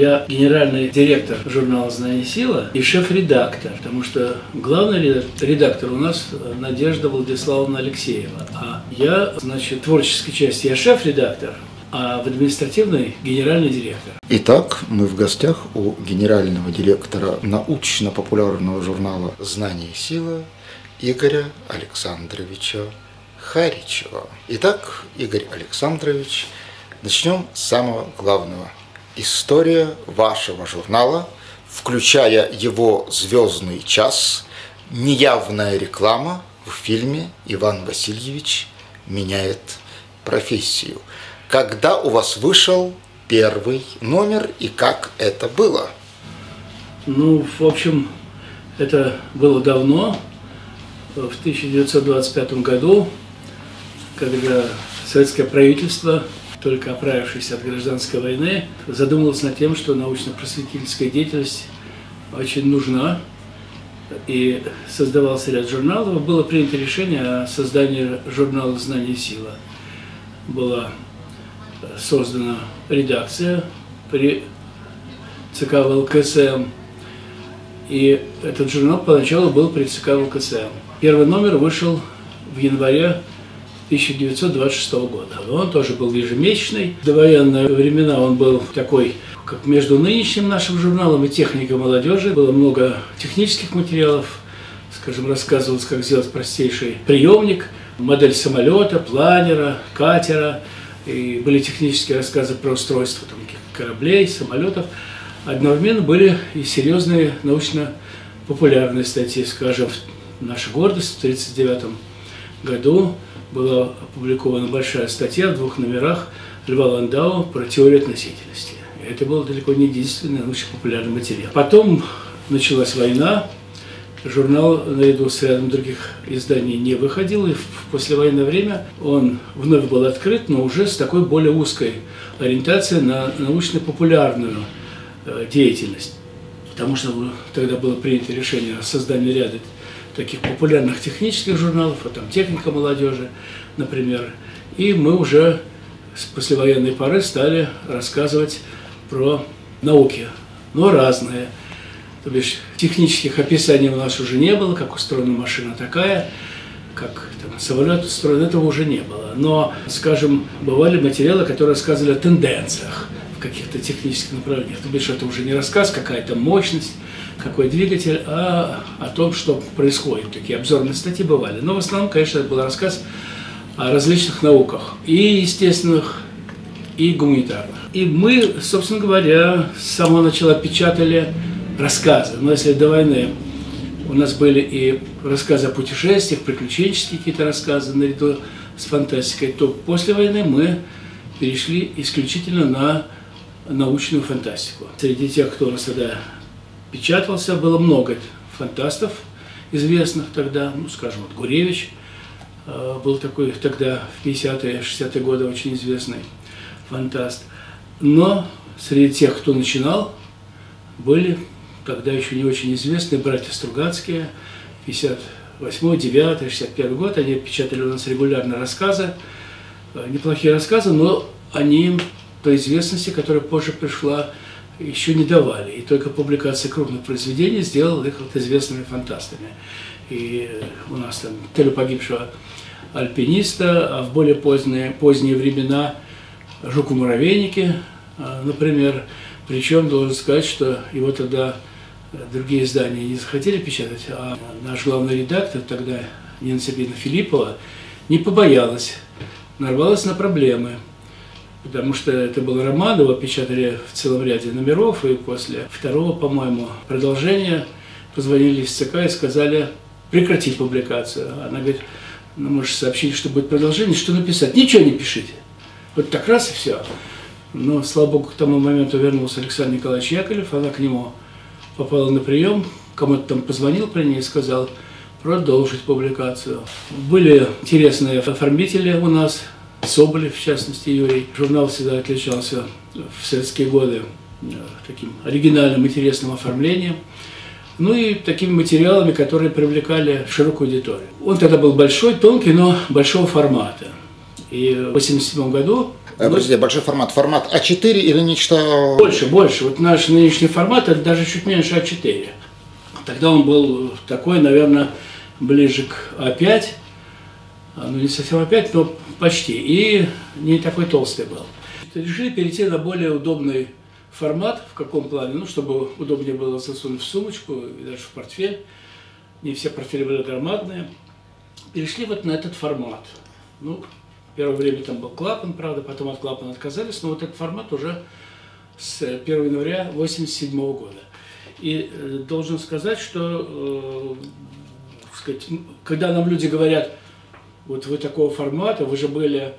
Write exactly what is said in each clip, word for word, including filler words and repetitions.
Я генеральный директор журнала «Знание и сила» и шеф-редактор, потому что главный редактор у нас Надежда Владиславовна Алексеева. А я, значит, в творческой части я шеф-редактор, а в административной генеральный директор. Итак, мы в гостях у генерального директора научно-популярного журнала «Знание и сила» Игоря Александровича Харичева. Итак, Игорь Александрович, начнем с самого главного. История вашего журнала, включая его «Звездный час», неявная реклама в фильме «Иван Васильевич меняет профессию». Когда у вас вышел первый номер и как это было? Ну, в общем, это было давно, в тысяча девятьсот двадцать пятом году, когда советское правительство, только оправившись от гражданской войны, задумалась над тем, что научно-просветительская деятельность очень нужна, и создавался ряд журналов. Было принято решение о создании журнала «Знание и сила». Была создана редакция при ЦК ВЛКСМ, и этот журнал поначалу был при ЦК ВЛКСМ. Первый номер вышел в январе тысяча девятьсот двадцать шестого года. Он тоже был ежемесячный. В довоенные времена он был такой, как между нынешним нашим журналом и «Техника молодежи». Было много технических материалов, скажем, рассказывалось, как сделать простейший приемник, модель самолета, планера, катера. И были технические рассказы про устройство там, кораблей, самолетов. Одновременно были и серьезные научно-популярные статьи. Скажем, «Наша гордость» в тысяча девятьсот тридцать девятом году была опубликована большая статья в двух номерах Льва Ландау про теорию относительности. И это был далеко не единственный научно-популярный материал. Потом началась война, журнал наряду с рядом других изданий не выходил, и в послевоенное время он вновь был открыт, но уже с такой более узкой ориентацией на научно-популярную деятельность. Потому что тогда было принято решение о создании ряда таких популярных технических журналов, а там «Техника молодежи», например. И мы уже с послевоенной поры стали рассказывать про науки, но разные. То бишь технических описаний у нас уже не было, как устроена машина такая, как там, самолет устроен, этого уже не было. Но, скажем, бывали материалы, которые рассказывали о тенденциях в каких-то технических направлениях. То бишь это уже не рассказ, какая-то мощность, какой двигатель, а о том, что происходит. Такие обзорные статьи бывали. Но в основном, конечно, это был рассказ о различных науках, и естественных, и гуманитарных. И мы, собственно говоря, с самого начала печатали рассказы. Но если до войны у нас были и рассказы о путешествиях, приключенческие какие-то рассказы наряду с фантастикой, то после войны мы перешли исключительно на научную фантастику. Среди тех, кто у нас тогда печатался, было много фантастов известных тогда, ну, скажем, вот Гуревич э, был такой тогда в пятидесятые, шестидесятые годы очень известный фантаст. Но среди тех, кто начинал, были тогда еще не очень известные братья Стругацкие, пятьдесят восьмой, девятый, шестьдесят первый год, они печатали у нас регулярно рассказы, неплохие рассказы, но они им той известности, которая позже пришла, еще не давали. И только публикация крупных произведений сделала их вот известными фантастами. И у нас там «Тело погибшего альпиниста», а в более поздние, поздние времена «Жук-муравейники», например. Причем должен сказать, что его тогда другие издания не захотели печатать, а наш главный редактор тогда, Нина Сергеевна Филиппова, не побоялась, нарвалась на проблемы. Потому что это был роман, его печатали в целом ряде номеров, и после второго, по-моему, продолжения позвонили из ЦК и сказали прекратить публикацию. Она говорит, ну, можешь сообщить, что будет продолжение, что написать? Ничего не пишите. Вот так раз и все. Но, слава богу, к тому моменту вернулся Александр Николаевич Яковлев, она к нему попала на прием, кому-то там позвонил при ней и сказал продолжить публикацию. Были интересные оформители у нас, Соболев, в частности, Юрий. Журнал всегда отличался в советские годы таким оригинальным, интересным оформлением. Ну и такими материалами, которые привлекали широкую аудиторию. Он тогда был большой, тонкий, но большого формата. И в восемьдесят седьмом году Подождите, большой формат. Формат а четыре или нечто... Больше, больше. Вот наш нынешний формат, это даже чуть меньше а четыре. Тогда он был такой, наверное, ближе к а пять. Ну, не совсем а пять, но почти. И не такой толстый был. Решили перейти на более удобный формат. В каком плане? Ну, чтобы удобнее было засунуть в сумочку и даже в портфель. Не все портфели были громадные. Перешли вот на этот формат. Ну, первое время там был клапан, правда, потом от клапана отказались, но вот этот формат уже с первого января тысяча девятьсот восемьдесят седьмого года. И э, должен сказать, что э, сказать, когда нам люди говорят, вот вы такого формата, вы же были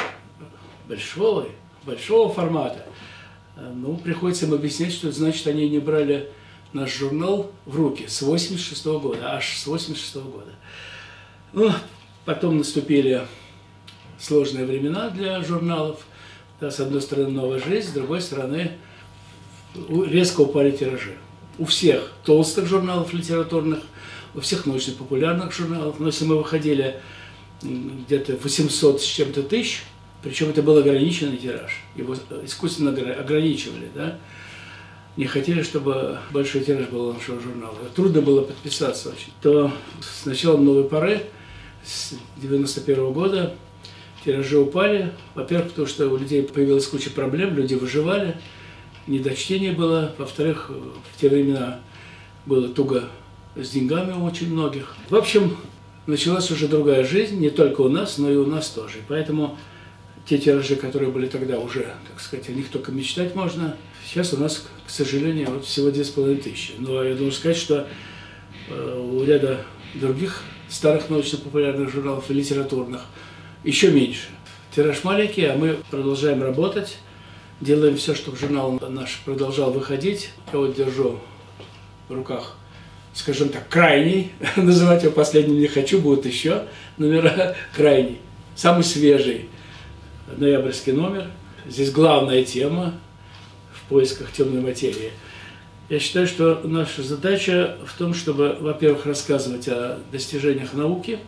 большого, большого формата, э, ну, приходится им объяснять, что это значит, они не брали наш журнал в руки с восемьдесят шестого года, аж с восемьдесят шестого года. Ну, потом наступили сложные времена для журналов. Да, с одной стороны, новая жизнь, с другой стороны, резко упали тиражи. У всех толстых журналов литературных, у всех научно-популярных журналов. Но если мы выходили где-то восемьсот с чем-то тысяч, причем это был ограниченный тираж, его искусственно ограничивали, да? Не хотели, чтобы большой тираж был у нашего журнала. Трудно было подписаться очень. То с началом новой поры, с девяносто первого года, тиражи упали. Во-первых, потому что у людей появилась куча проблем, люди выживали, недочтение было. Во-вторых, в те времена было туго с деньгами у очень многих. В общем, началась уже другая жизнь, не только у нас, но и у нас тоже. Поэтому те тиражи, которые были тогда, уже, так сказать, о них только мечтать можно. Сейчас у нас, к сожалению, вот всего две с половиной тысячи. Но я должен сказать, что э, у ряда других старых научно-популярных журналов и литературных еще меньше. Тираж маленький, а мы продолжаем работать, делаем все, чтобы журнал наш продолжал выходить. Я вот держу в руках, скажем так, крайний, называть его последним не хочу, будут еще номера, крайний, самый свежий ноябрьский номер. Здесь главная тема в поисках темной материи. Я считаю, что наша задача в том, чтобы, во-первых, рассказывать о достижениях науки,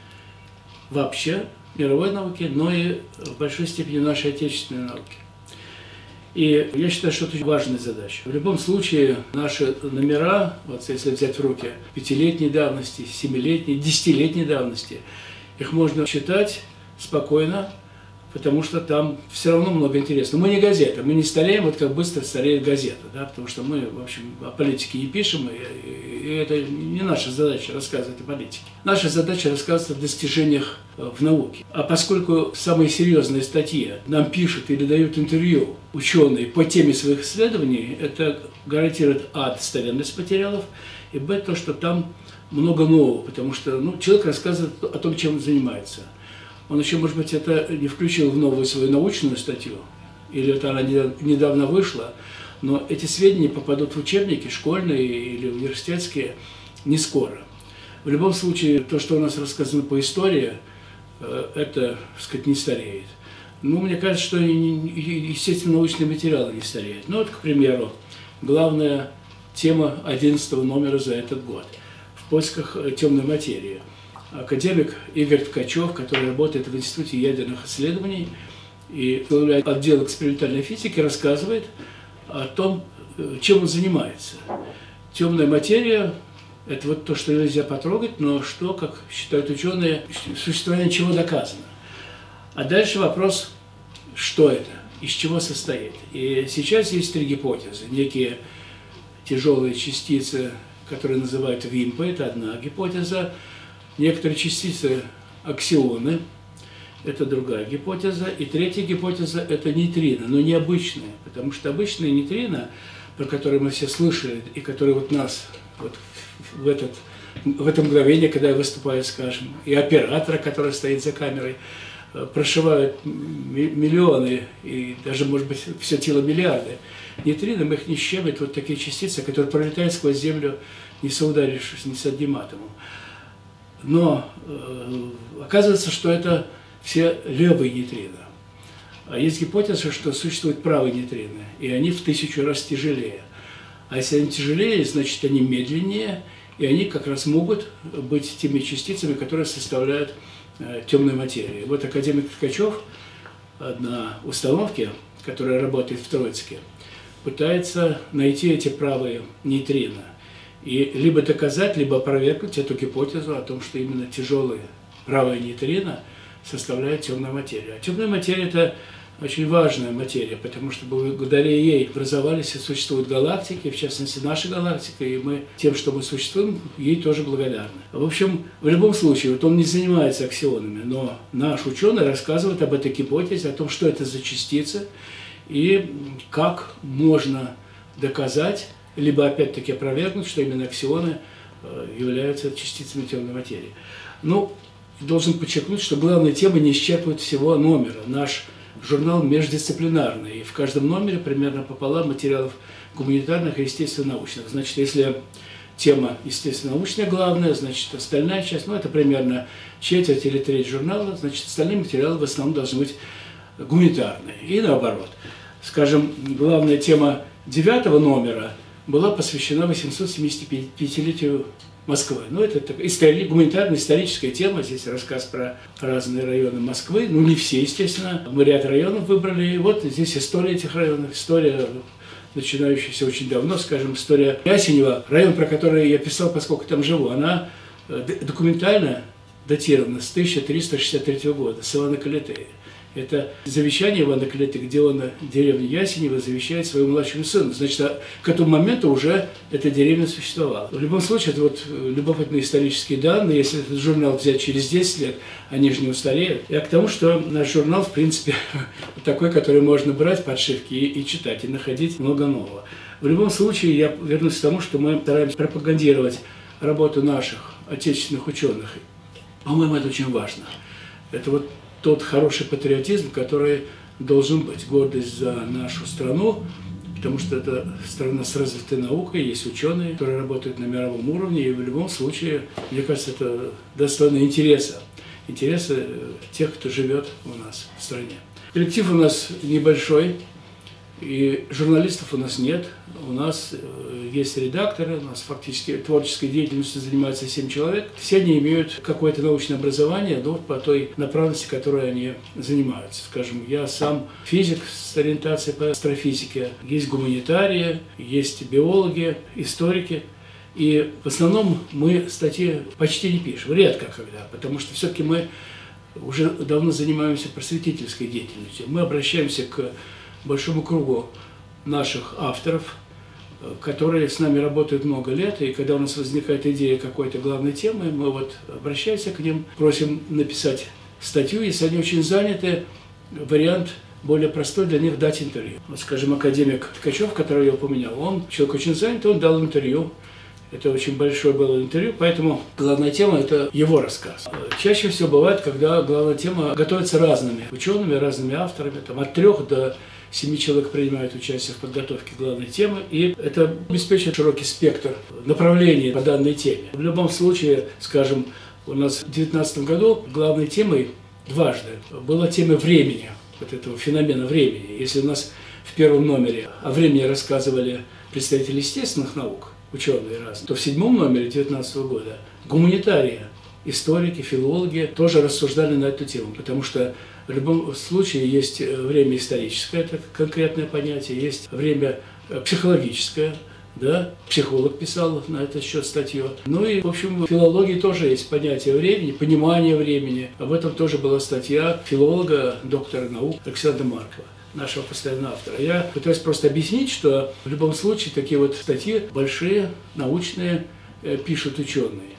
вообще, мировой науки, но и в большой степени нашей отечественной науки. И я считаю, что это очень важная задача. В любом случае, наши номера, вот если взять в руки пятилетней давности, семилетней, десятилетней давности, их можно читать спокойно, потому что там все равно много интересного. Мы не газета, мы не стареем, вот как быстро стареет газета, да, потому что мы, в общем, о политике не пишем, и, и это не наша задача рассказывать о политике. Наша задача рассказывать о достижениях в науке. А поскольку самые серьезные статьи нам пишут или дают интервью ученые по теме своих исследований, это гарантирует а. достоверность материалов, и б. то, что там много нового, потому что ну, человек рассказывает о том, чем он занимается. Он еще, может быть, это не включил в новую свою научную статью, или это она недавно вышла, но эти сведения попадут в учебники школьные или университетские не скоро. В любом случае, то, что у нас рассказано по истории, это, так сказать, не стареет. Ну, мне кажется, что, естественно, научные материалы не стареют. Ну, вот, к примеру, главная тема одиннадцатого номера за этот год в поисках темной материи. Академик Игорь Ткачев, который работает в Институте ядерных исследований и возглавляет отдел экспериментальной физики, рассказывает о том, чем он занимается. Темная материя – это вот то, что нельзя потрогать, но что, как считают ученые, существование чего доказано. А дальше вопрос, что это, из чего состоит. И сейчас есть три гипотезы. Некие тяжелые частицы, которые называют вимпы, это одна гипотеза. Некоторые частицы аксионы, это другая гипотеза. И третья гипотеза – это нейтрино, но необычные, потому что обычные нейтрино, про которые мы все слышали, и которые вот нас вот в, этот, в это мгновение, когда я выступаю, скажем, и оператора, который стоит за камерой, прошивают миллионы и даже, может быть, все тело миллиарды. Нейтрином их не щемят вот такие частицы, которые пролетают сквозь Землю, не соударившись ни с одним атомом. Но э, оказывается, что это все левые нейтрино. А есть гипотеза, что существуют правые нейтрино, и они в тысячу раз тяжелее. А если они тяжелее, значит, они медленнее, и они как раз могут быть теми частицами, которые составляют э, темную материю. Вот академик Ткачев на установке, которая работает в Троицке, пытается найти эти правые нейтрино. И либо доказать, либо опровергнуть эту гипотезу о том, что именно тяжелые правые нейтрино составляют темную материю. А темная материя – это очень важная материя, потому что благодаря ей образовались и существуют галактики, в частности наша галактика, и мы тем, что мы существуем, ей тоже благодарны. В общем, в любом случае, вот он не занимается аксионами, но наш ученый рассказывает об этой гипотезе, о том, что это за частицы и как можно доказать, либо опять-таки опровергнуть, что именно аксионы являются частицами темной материи. Ну, должен подчеркнуть, что главная тема не исчерпывает всего номера. Наш журнал междисциплинарный, и в каждом номере примерно пополам материалов гуманитарных и естественно-научных. Значит, если тема естественно-научная главная, значит, остальная часть, ну, это примерно четверть или треть журнала, значит, остальные материалы в основном должны быть гуманитарные. И наоборот. Скажем, главная тема девятого номера была посвящена восьмисот-семидесятипятилетию Москвы. Ну, это такая истори- гуманитарная историческая тема. Здесь рассказ про разные районы Москвы. Ну, не все, естественно. Мы ряд районов выбрали. И вот здесь история этих районов. История, начинающаяся очень давно, скажем, история Ясенева. Район, про который я писал, поскольку там живу, она документально датирована с тысяча триста шестьдесят третьего года, с Ивана Калитея. Это завещание Ивана Калиты, где он на деревне Ясенева завещает своему младшему сыну. Значит, к этому моменту уже эта деревня существовала. В любом случае, это вот любопытные исторические данные. Если этот журнал взять через десять лет, они же не устареют. Я к тому, что наш журнал, в принципе, такой, который можно брать подшивки и, и читать, и находить много нового. В любом случае, я вернусь к тому, что мы стараемся пропагандировать работу наших отечественных ученых. По-моему, это очень важно. Это вот тот хороший патриотизм, который должен быть, гордость за нашу страну, потому что это страна с развитой наукой, есть ученые, которые работают на мировом уровне, и в любом случае, мне кажется, это достойно интереса, интереса тех, кто живет у нас в стране. Коллектив у нас небольшой, и журналистов у нас нет, у нас есть редакторы, у нас фактически творческой деятельностью занимаются семь человек. Все они имеют какое-то научное образование, но по той направленности, которой они занимаются. Скажем, я сам физик с ориентацией по астрофизике, есть гуманитарии, есть биологи, историки. И в основном мы статьи почти не пишем, редко когда, потому что все-таки мы уже давно занимаемся просветительской деятельностью. Мы обращаемся к большому кругу наших авторов, которые с нами работают много лет, и когда у нас возникает идея какой-то главной темы, мы вот обращаемся к ним, просим написать статью, если они очень заняты, вариант более простой для них дать интервью. Вот, скажем, академик Ткачев, который я упоминал, он человек очень занят, он дал интервью. Это очень большое было интервью, поэтому главная тема – это его рассказ. Чаще всего бывает, когда главная тема готовится разными учеными, разными авторами, там, от трех до семи человек принимают участие в подготовке главной темы, и это обеспечивает широкий спектр направлений по данной теме. В любом случае, скажем, у нас в две тысячи девятнадцатом году главной темой дважды была тема времени, вот этого феномена времени. Если у нас в первом номере о времени рассказывали представители естественных наук, ученые разные, то в седьмом номере две тысячи девятнадцатого года гуманитарии, историки, филологи тоже рассуждали на эту тему, потому что в любом случае есть время историческое, это конкретное понятие, есть время психологическое, да, психолог писал на этот счет статью. Ну и, в общем, в филологии тоже есть понятие времени, понимание времени. Об этом тоже была статья филолога, доктора наук Александра Маркова, нашего постоянного автора. Я пытаюсь просто объяснить, что в любом случае такие вот статьи большие, научные, пишут ученые.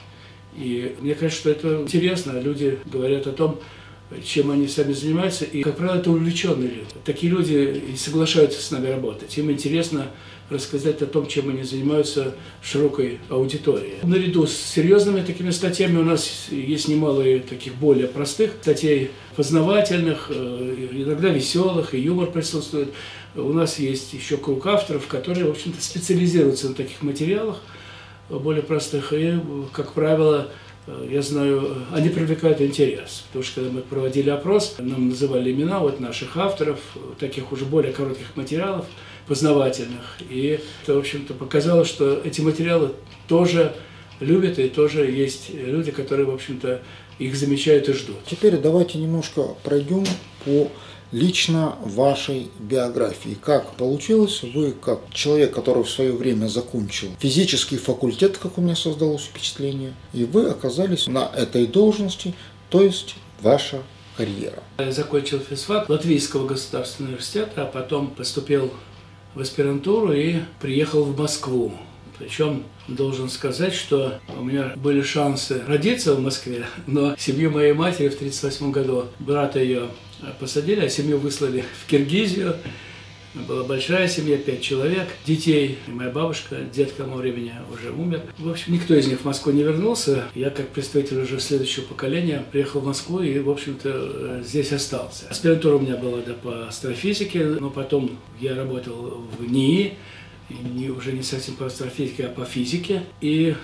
И мне кажется, что это интересно. Люди говорят о том, чем они сами занимаются, и, как правило, это увлеченные люди. Такие люди и соглашаются с нами работать. Им интересно рассказать о том, чем они занимаются широкой аудитории. Наряду с серьезными такими статьями у нас есть немало и таких более простых статей, познавательных, иногда веселых, и юмор присутствует. У нас есть еще круг авторов, которые, в общем-то, специализируются на таких материалах более простых, и, как правило, я знаю, они привлекают интерес, потому что когда мы проводили опрос, нам называли имена вот наших авторов, таких уже более коротких материалов, познавательных, и это, в общем-то, показало, что эти материалы тоже любят, и тоже есть люди, которые, в общем-то, их замечают и ждут. Теперь давайте немножко пройдем по лично вашей биографии. Как получилось, вы как человек, который в свое время закончил физический факультет, как у меня создалось впечатление, и вы оказались на этой должности, то есть ваша карьера. Я закончил физфак Латвийского государственного университета, а потом поступил в аспирантуру и приехал в Москву. Причем должен сказать, что у меня были шансы родиться в Москве, но семью моей матери в тридцать восьмом году, брата ее посадили, а семью выслали в Киргизию. Была большая семья, пять человек, детей. И моя бабушка, дед к тому времени уже умер. В общем, никто из них в Москву не вернулся. Я, как представитель уже следующего поколения, приехал в Москву и, в общем-то, здесь остался. Аспирантура у меня была да, по астрофизике, но потом я работал в НИИ, не, уже не совсем по астрофизике, а по физике. И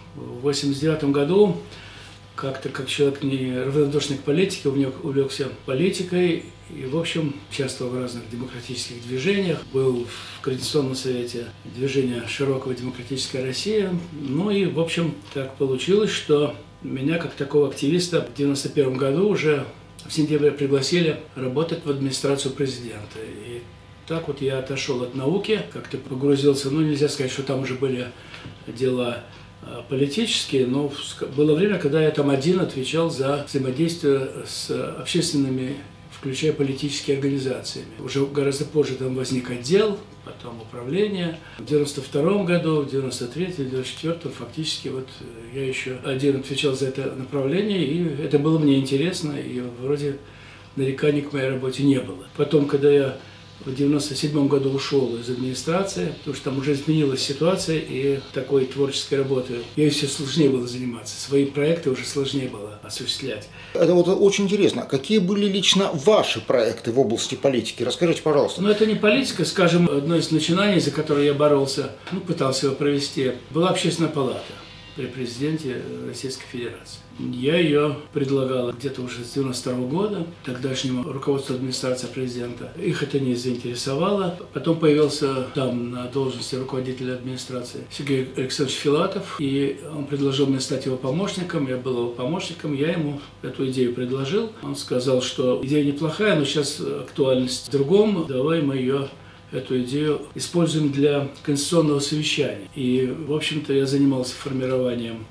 в восемьдесят девятом году, как-то как человек не равнодушный к политике, увлекся политикой и, в общем, участвовал в разных демократических движениях. Был в Координационном совете движения «Широкого демократическая Россия». Ну и, в общем, так получилось, что меня, как такого активиста, в девяносто первом году уже в сентябре пригласили работать в администрацию президента. И так вот я отошел от науки, как-то погрузился, ну нельзя сказать, что там уже были дела политические, но было время, когда я там один отвечал за взаимодействие с общественными, включая политические организации. Уже гораздо позже там возник отдел, потом управление. В девяносто втором году, в девяносто третьем, в девяносто четвёртом фактически вот я еще один отвечал за это направление, и это было мне интересно, и вроде нареканий к моей работе не было. Потом, когда я в девяносто седьмом году ушел из администрации, потому что там уже изменилась ситуация, и такой творческой работой ей все сложнее было заниматься, свои проекты уже сложнее было осуществлять. Это вот очень интересно. Какие были лично ваши проекты в области политики? Расскажите, пожалуйста. Ну, это не политика, скажем, одно из начинаний, за которое я боролся, ну, пытался его провести, была Общественная палата при президенте Российской Федерации. Я ее предлагал где-то уже с девяносто второго года, тогдашнему руководству администрации президента. Их это не заинтересовало. Потом появился там на должности руководителя администрации Сергей Александрович Филатов, и он предложил мне стать его помощником. Я был его помощником, я ему эту идею предложил. Он сказал, что идея неплохая, но сейчас актуальность в другом, давай мы ее эту идею используем для конституционного совещания. И, в общем-то, я занимался формированием,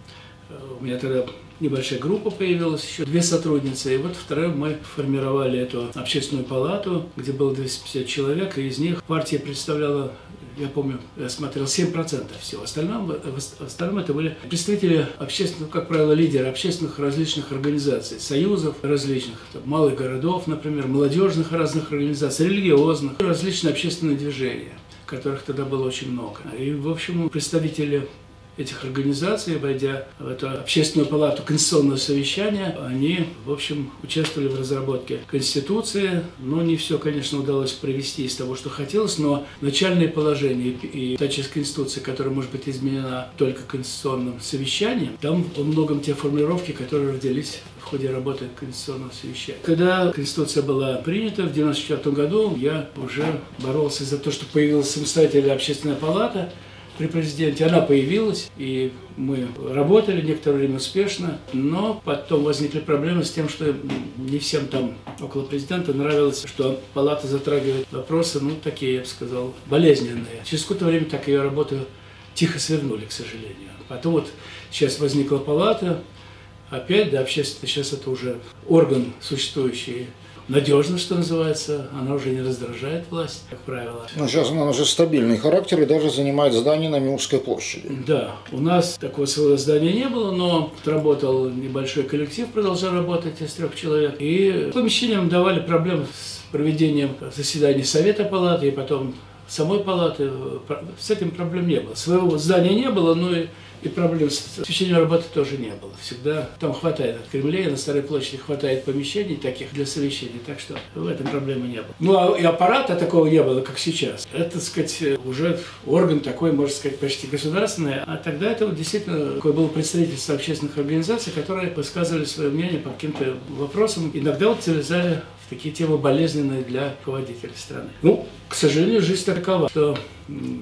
у меня тогда небольшая группа появилась, еще две сотрудницы, и вот втроем мы формировали эту общественную палату, где было двести пятьдесят человек, и из них партия представляла, я помню, я смотрел, семь процентов всего. В остальном, в остальном это были представители общественных, как правило, лидеры общественных различных организаций, союзов различных, там, малых городов, например, молодежных разных организаций, религиозных, различные общественные движения, которых тогда было очень много. И, в общем, представители этих организаций, войдя в эту общественную палату конституционного совещания, они, в общем, участвовали в разработке Конституции. Но не все, конечно, удалось провести из того, что хотелось, но начальные положения и та часть Конституции, которая может быть изменена только конституционным совещанием, там во многом те формулировки, которые родились в ходе работы Конституционного совещания. Когда Конституция была принята в девяносто четвёртом году, я уже боролся за то, что появилась самостоятельная общественная палата при президенте. Она появилась, и мы работали некоторое время успешно, но потом возникли проблемы с тем, что не всем там около президента нравилось, что палата затрагивает вопросы, ну, такие, я бы сказал, болезненные. Через какое-то время так ее работу тихо свернули, к сожалению. Потом вот сейчас возникла палата, опять, да, общественность, сейчас это уже орган существующий, надежно, что называется, она уже не раздражает власть, как правило. Но сейчас она уже стабильный характер и даже занимает здание на Миусской площади. Да, у нас такого своего здания не было, но работал небольшой коллектив, продолжал работать из трех человек. И помещениям давали проблемы с проведением заседаний Совета палаты и потом самой палаты. С этим проблем не было. Своего здания не было, но и И проблем с освещением работы тоже не было. Всегда там хватает от Кремля, на Старой площади хватает помещений таких для совещаний, так что в этом проблемы не было. Ну а и аппарата такого не было, как сейчас. Это, так сказать, уже орган такой, можно сказать, почти государственный. А тогда это вот действительно такое было представительство общественных организаций, которые высказывали свое мнение по каким-то вопросам. Иногда вот залезали в такие темы болезненные для руководителей страны. Ну, к сожалению, жизнь такова, что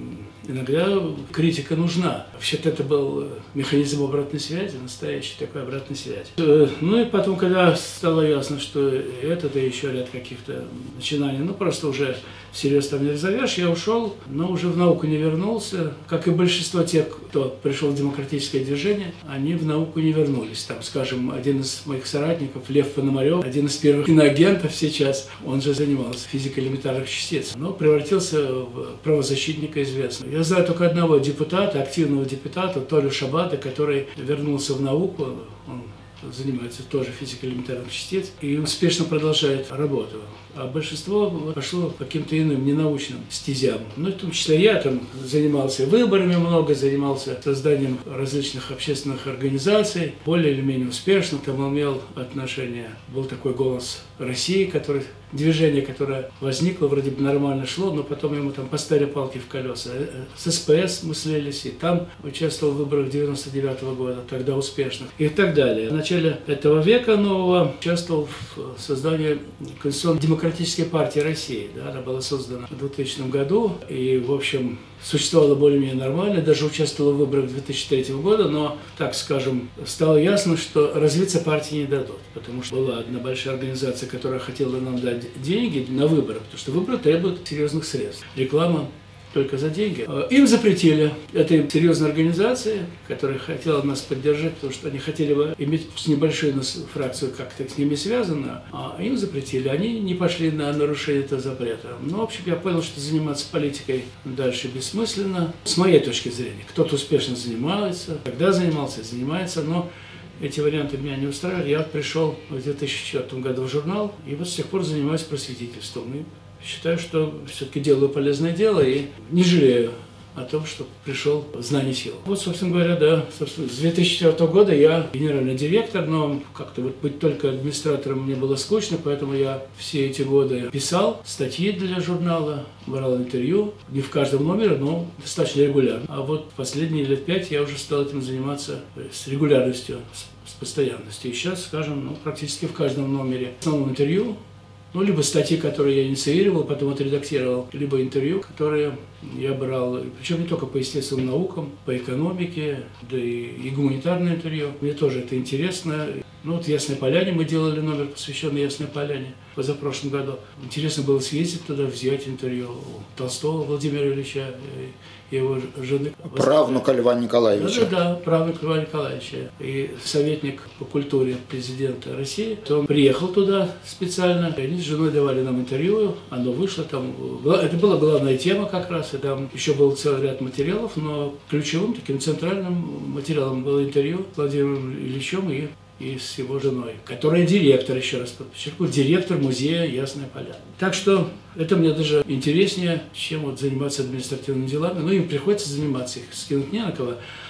Иногда критика нужна. Вообще-то это был механизм обратной связи, настоящий такой обратной связи. Ну и потом, когда стало ясно, что это, да еще ряд каких-то начинаний, ну просто уже всерьез там не разовьешь, я ушел, но уже в науку не вернулся. Как и большинство тех, кто пришел в демократическое движение, они в науку не вернулись. Там, скажем, один из моих соратников, Лев Пономарев, один из первых иноагентов сейчас, он же занимался физикой элементарных частиц, но превратился в правозащитника известного. Я знаю только одного депутата, активного депутата, Толю Шабада, который вернулся в науку, он занимается тоже физикой элементарных частиц и успешно продолжает работу. А большинство пошло по каким-то иным ненаучным стезям. Ну, в том числе я там занимался выборами много, занимался созданием различных общественных организаций, более или менее успешно там имел отношение. Был такой «Голос России», который, движение, которое возникло, вроде бы нормально шло, но потом ему там поставили палки в колеса. С СПС мы слились, и там участвовал в выборах девяносто девятого года, тогда успешных, и так далее. В начале этого века нового участвовал в создании Конституционно-демократической партии России. Да, она была создана в двухтысячном году и, в общем, существовала более-менее нормально, даже участвовала в выборах две тысячи третьего года, но, так скажем, стало ясно, что развиться партии не дадут, потому что была одна большая организация, которая хотела нам дать деньги на выборы, потому что выборы требуют серьезных средств. Реклама только за деньги. Им запретили, этой серьезной организации, которая хотела нас поддержать, потому что они хотели бы иметь небольшую фракцию как-то с ними связанную, а им запретили. Они не пошли на нарушение этого запрета. Ну, в общем, я понял, что заниматься политикой дальше бессмысленно. С моей точки зрения, кто-то успешно занимается, когда занимался, занимается, но эти варианты меня не устраивали. Я пришел в две тысячи четвёртом году в журнал, и вот с тех пор занимаюсь просветительством. И считаю, что все-таки делаю полезное дело и не жалею о том, что пришел в знание сил. Вот, собственно говоря, да, собственно, с две тысячи четвёртого года я генеральный директор, но как-то вот быть только администратором мне было скучно, поэтому я все эти годы писал статьи для журнала, брал интервью, не в каждом номере, но достаточно регулярно. А вот последние лет пять я уже стал этим заниматься с регулярностью, с, с постоянностью. И сейчас, скажем, ну, практически в каждом номере в основном интервью, ну, либо статьи, которые я инициировал, потом отредактировал, либо интервью, которые я брал, причем не только по естественным наукам, по экономике, да и, и гуманитарное интервью. Мне тоже это интересно. Ну, вот в Ясной Поляне мы делали номер, посвященный Ясной Поляне, позапрошлом году. Интересно было съездить туда, взять интервью у Толстого Владимира Ильича и его жены. Правнука Льва Николаевича. Да, да, да, правнук Льва Николаевича. И советник по культуре президента России. Он приехал туда специально, и они с женой давали нам интервью, оно вышло там. Это была главная тема как раз, и там еще был целый ряд материалов, но ключевым таким центральным материалом было интервью с Владимиром Ильичем и и с его женой, которая директор, еще раз подчеркну, директор музея Ясная Поляна. Так что это мне даже интереснее, чем вот заниматься административными делами. Ну, им приходится заниматься, их скинуть не на кого.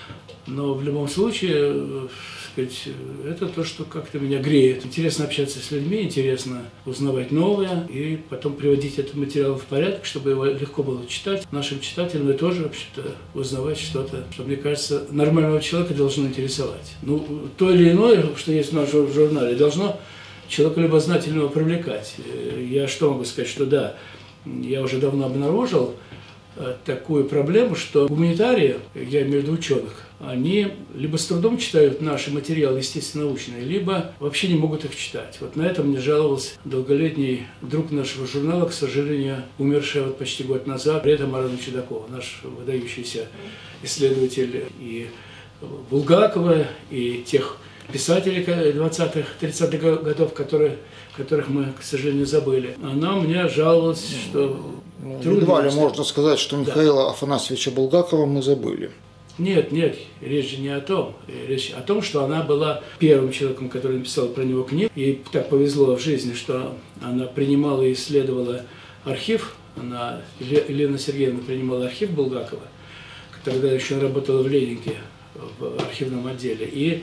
Но в любом случае, сказать, это то, что как-то меня греет. Интересно общаться с людьми, интересно узнавать новое и потом приводить этот материал в порядок, чтобы его легко было читать. Нашим читателям и тоже, вообще-то, узнавать что-то, что, мне кажется, нормального человека должно интересовать. Ну, то или иное, что есть в нашем журнале, должно человека любознательного привлекать. Я что могу сказать, что да, я уже давно обнаружил такую проблему, что гуманитарии, я имею в виду ученых, они либо с трудом читают наши материалы естественно-научные, либо вообще не могут их читать. Вот на это мне жаловался долголетний друг нашего журнала, к сожалению, умерший вот почти год назад, Реда Марана Чудакова, наш выдающийся исследователь и Булгакова, и тех писателей двадцатых-тридцатых годов, которые, которых мы, к сожалению, забыли. Она мне жаловалась, что ну, едва ли можно сказать, что Михаила да. Афанасьевича Булгакова мы забыли. Нет, нет, речь же не о том. Речь о том, что она была первым человеком, который написал про него книгу. Ей так повезло в жизни, что она принимала и исследовала архив. Она, Елена Сергеевна принимала архив Булгакова. Тогда еще работала в Ленинке, в архивном отделе. И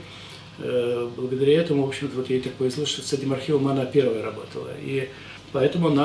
э, благодаря этому, в общем-то, вот ей так повезло, что с этим архивом она первая работала. И поэтому она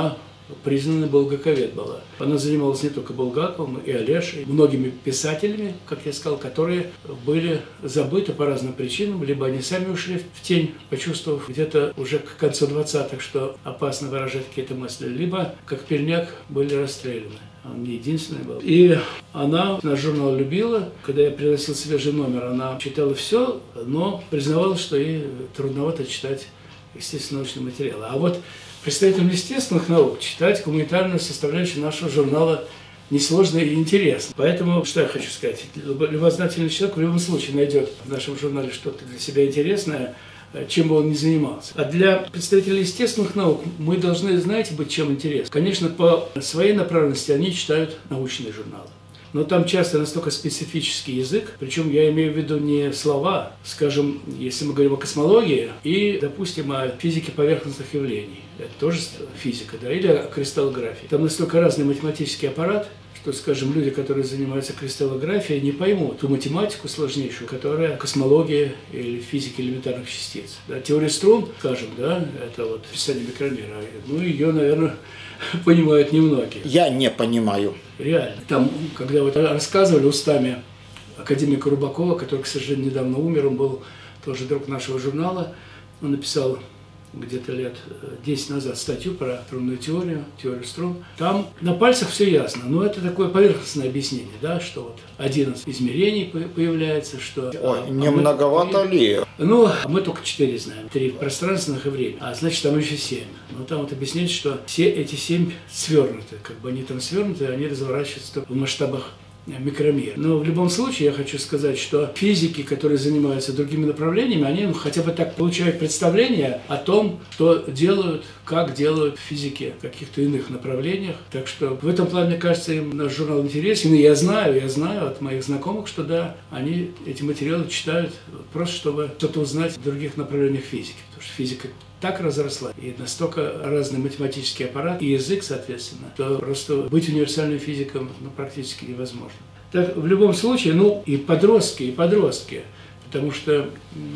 признанный булгаковед была. Она занималась не только Булгаковым, и Олешей, многими писателями, как я сказал, которые были забыты по разным причинам, либо они сами ушли в тень, почувствовав где-то уже к концу двадцатых, что опасно выражать какие-то мысли, либо, как Пельняк, были расстреляны. Он не единственный был. И она наш журнал любила. Когда я приносил свежий номер, она читала все, но признавала, что ей трудновато читать естественно научные материалы. А вот представителям естественных наук читать гуманитарную составляющую нашего журнала несложно и интересно. Поэтому, что я хочу сказать, любознательный человек в любом случае найдет в нашем журнале что-то для себя интересное, чем бы он ни занимался. А для представителей естественных наук мы должны, знаете, быть чем интересны. Конечно, по своей направленности они читают научные журналы. Но там часто настолько специфический язык, причем я имею в виду не слова, скажем, если мы говорим о космологии и, допустим, о физике поверхностных явлений, это тоже физика, да, или о кристаллографии. Там настолько разный математический аппарат, что, скажем, люди, которые занимаются кристаллографией, не поймут ту математику сложнейшую, которая космология или физика элементарных частиц. Да, теория струн, скажем, да, это вот описание микромира, ну, ее, наверное, понимают немногие. Я не понимаю. Реально. Там, когда вот рассказывали устами академика Рубакова, который, к сожалению, недавно умер, он был тоже друг нашего журнала, он написал где-то лет десять назад статью про струнную теорию, теорию струн. Там на пальцах все ясно, но это такое поверхностное объяснение, да, что вот одиннадцать измерений появляется, что... Ой, а, не а многовато мы, ли? Ну, мы только четыре знаем, три пространственных и время, а значит там еще семь. Но там вот объясняется, что все эти семь свернуты, как бы они там свернуты, они разворачиваются в масштабах микромир. Но в любом случае я хочу сказать, что физики, которые занимаются другими направлениями, они ну, хотя бы так получают представление о том, что делают, как делают в физике в каких-то иных направлениях. Так что в этом плане, мне кажется, им наш журнал интересен. И я знаю, я знаю от моих знакомых, что да, они эти материалы читают просто, чтобы что-то узнать в других направлениях физики. Потому что физика так разросла, и настолько разный математический аппарат, и язык, соответственно, что просто быть универсальным физиком ну, практически невозможно. Так, в любом случае, ну, и подростки, и подростки, потому что э,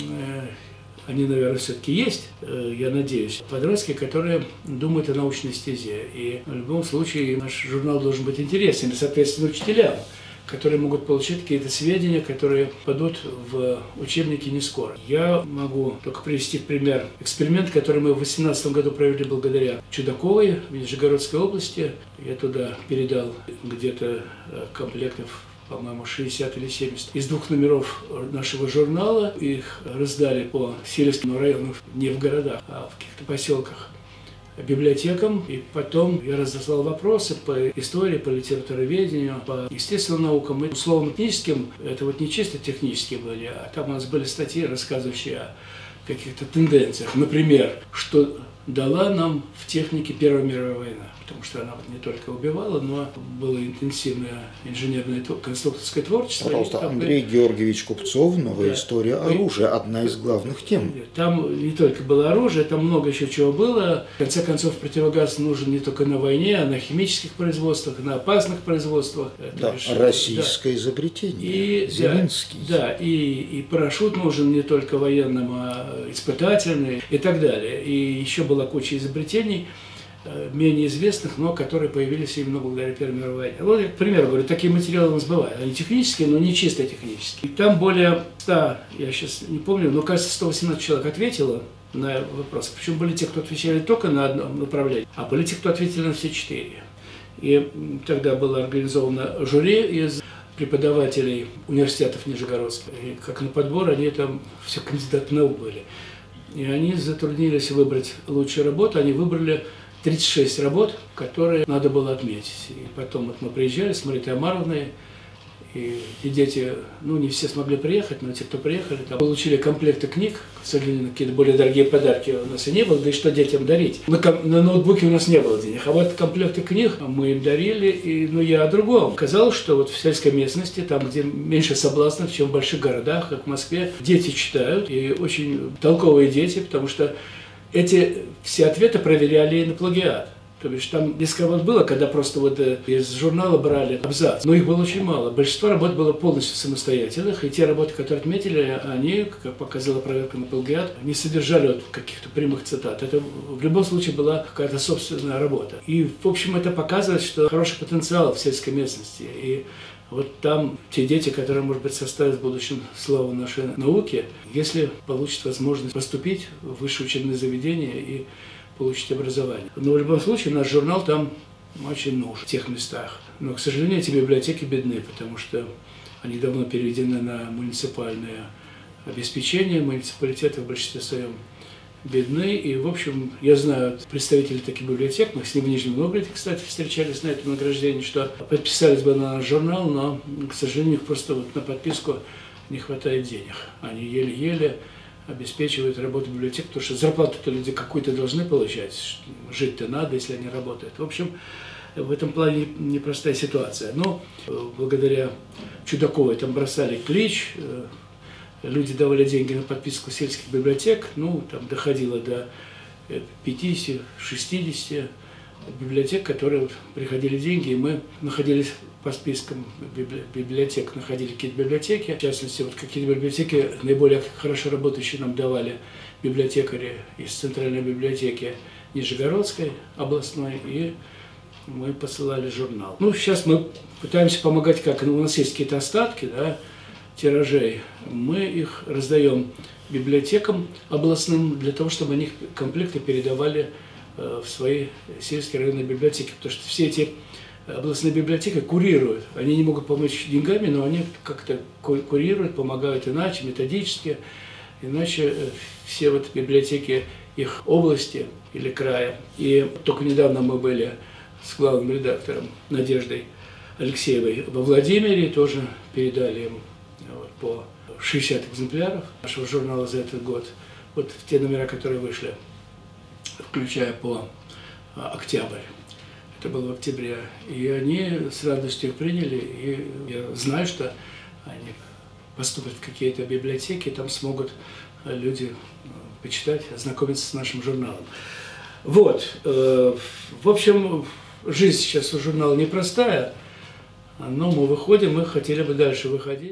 они, наверное, все-таки есть, э, я надеюсь, подростки, которые думают о научной стезе. И в любом случае наш журнал должен быть интересен, и, соответственно, учителям, которые могут получить какие-то сведения, которые падут в учебники не скоро. Я могу только привести в пример эксперимент, который мы в две тысячи восемнадцатом году провели благодаря Чудаковой в Нижегородской области. Я туда передал где-то комплектов, по-моему, шестьдесят или семьдесят, из двух номеров нашего журнала. Их раздали по сельским районам, не в городах, а в каких-то поселках, библиотекам, и потом я разослал вопросы по истории, по литературоведению, по естественным наукам и условно-техническим, это вот не чисто технические были, а там у нас были статьи, рассказывающие о каких-то тенденциях. Например, что дала нам в технике Первая мировая война, потому что она вот не только убивала, но было интенсивное инженерное конструкторское творчество. Пожалуйста, там, Андрей Георгиевич Купцов, «Новая да. история оружия», одна из главных тем. Там не только было оружие, там много еще чего было. В конце концов, противогаз нужен не только на войне, а на химических производствах, на опасных производствах. Да, лишь, российское да. изобретение, и, Зеленский. Да, да и, и парашют нужен не только военным, а испытательный и так далее. И еще была куча изобретений, менее известных, но которые появились именно благодаря Первой мировой войне. Вот, я, к примеру, говорю, такие материалы у нас бывают. Они технические, но не чисто технические. И там более ста, я сейчас не помню, но, кажется, сто восемнадцать человек ответило на вопрос. Причем были те, кто отвечали только на одно направление, а были те, кто ответили на все четыре. И тогда было организовано жюри из преподавателей университетов Нижегородских. И как на подбор, они там все кандидаты наук были. И они затруднились выбрать лучшую работу, они выбрали тридцать шесть работ, которые надо было отметить. И потом вот мы приезжали с Маритой Амаровной, и, и дети, ну не все смогли приехать, но те, кто приехали, там получили комплекты книг, к сожалению, какие-то более дорогие подарки у нас и не было, да и что детям дарить. На, на ноутбуке у нас не было денег, а вот комплекты книг мы им дарили, и, ну я о другом. Казалось, что вот в сельской местности, там, где меньше соблазнов, чем в больших городах, как в Москве, дети читают, и очень толковые дети, потому что эти все ответы проверяли на плагиат. То бишь там несколько работ было, когда просто вот из журнала брали абзац, но их было очень мало. Большинство работ было полностью самостоятельных, и те работы, которые отметили, они, как показала проверка на плагиат, не содержали вот каких-то прямых цитат. Это в любом случае была какая-то собственная работа. И, в общем, это показывает, что хороший потенциал в сельской местности. И вот там те дети, которые, может быть, составят в будущем славу нашей науки, если получат возможность поступить в высшее учебное заведение и получить образование. Но в любом случае наш журнал там очень нужен в тех местах. Но, к сожалению, эти библиотеки бедны, потому что они давно переведены на муниципальное обеспечение. Муниципалитеты в большинстве своем бедны. И, в общем, я знаю представителей таких библиотек, мы с ними в Нижнем Новгороде, кстати, встречались на этом награждении, что подписались бы на наш журнал, но, к сожалению, их просто вот на подписку не хватает денег. Они еле-еле обеспечивают работу библиотек, потому что зарплату-то люди какую-то должны получать, жить-то надо, если они работают. В общем, в этом плане непростая ситуация. Но благодаря Чудаковой там бросали клич, люди давали деньги на подписку сельских библиотек, ну, там доходило до пятидесяти-шестидесяти библиотек, которые вот, приходили деньги, и мы находились по спискам библиотек, находили какие-то библиотеки. В частности, вот какие-то библиотеки наиболее хорошо работающие нам давали библиотекари из Центральной библиотеки Нижегородской областной, и мы посылали журнал. Ну, сейчас мы пытаемся помогать, как у нас есть какие-то остатки, да, тиражей, мы их раздаем библиотекам областным для того, чтобы они комплекты передавали в свои сельские районные библиотеки, потому что все эти областные библиотеки курируют, они не могут помочь деньгами, но они как-то курируют, помогают иначе, методически, иначе все вот библиотеки их области или края. И только недавно мы были с главным редактором Надеждой Алексеевой во Владимире, тоже передали им вот, по шестьдесят экземпляров нашего журнала за этот год, вот в те номера, которые вышли, включая по октябрь. Это было в октябре. И они с радостью их приняли. И я знаю, что они поступят в какие-то библиотеки, там смогут люди почитать, ознакомиться с нашим журналом. Вот. В общем, жизнь сейчас у журнала непростая, но мы выходим, мы хотели бы дальше выходить.